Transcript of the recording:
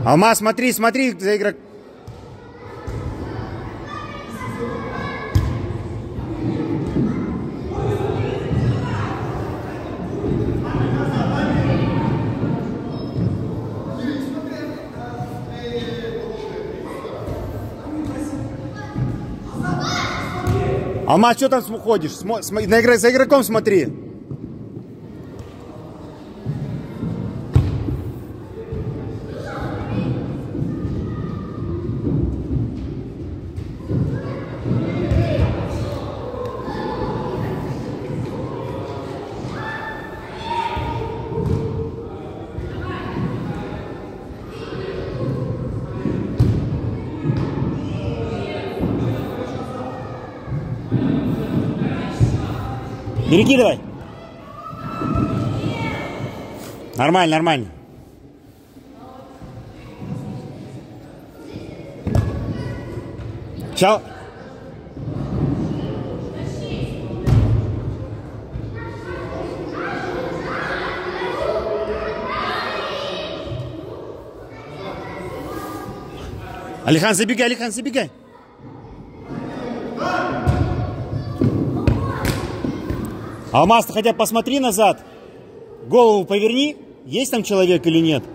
Алмаз, смотри, смотри за игрок. Алмаз, что там ходишь? За игроком смотри. Перекидывай. Нормально, нормально. Чао. Алихан, забегай, Алихан, забегай. Алмаз, ты хотя бы посмотри назад. Голову поверни. Есть там человек или нет?